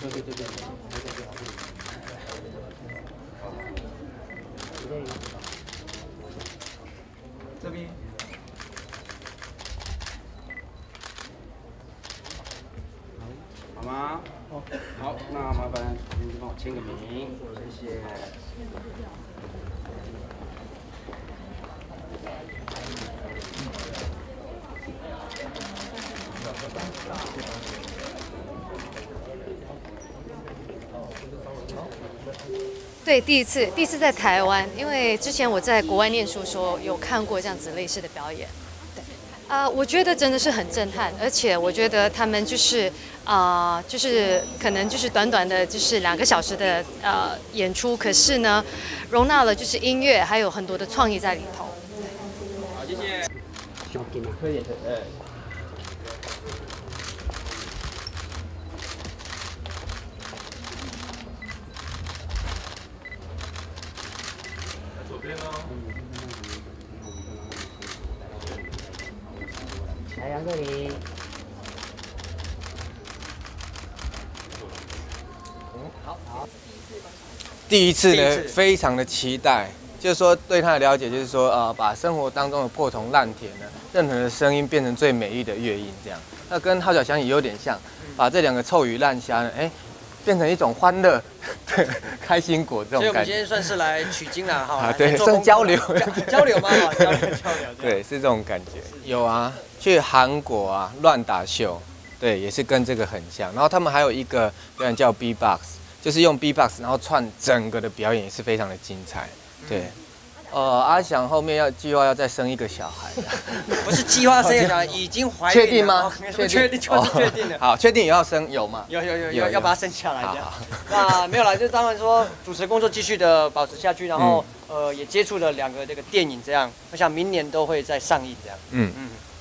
这边。好吗？好，那麻烦您帮我签个名，谢谢。 对，第一次在台湾，因为之前我在国外念书的时候有看过这样子类似的表演。对，我觉得真的是很震撼，而且我觉得他们就是就是可能就是短短的就是2个小时的演出，可是呢，容纳了就是音乐还有很多的创意在里头。 好，谢谢。可以，左边哦。 来杨这里。好。 第一次呢，非常的期待，就是说对他的了解，就是说把生活当中的破铜烂铁呢，任何的声音变成最美丽的乐音，这样。那跟号角响也有点像，把这2个臭鱼烂虾呢，变成一种欢乐、开心果这种感觉。 所以我们今天算是来取经了哈。 对，算交流， 交流吗？交流。 对，是这种感觉。有啊，去韩国啊，乱打秀，对，也是跟这个很像。然后他们还有一个表演叫 B-box， 就是用 B-box 然后串整个的表演也是非常的精彩。对。阿翔后面计划要再生一个小孩， 不是计划生一个小孩，已经怀孕了。 确定吗？ 确定就是确定的。 好，确定也要生有吗？ 有，要把它生下来这样。那没有啦，就当然说主持工作继续的保持下去，然后也接触了2个这个电影这样，我想明年都会再上映这样。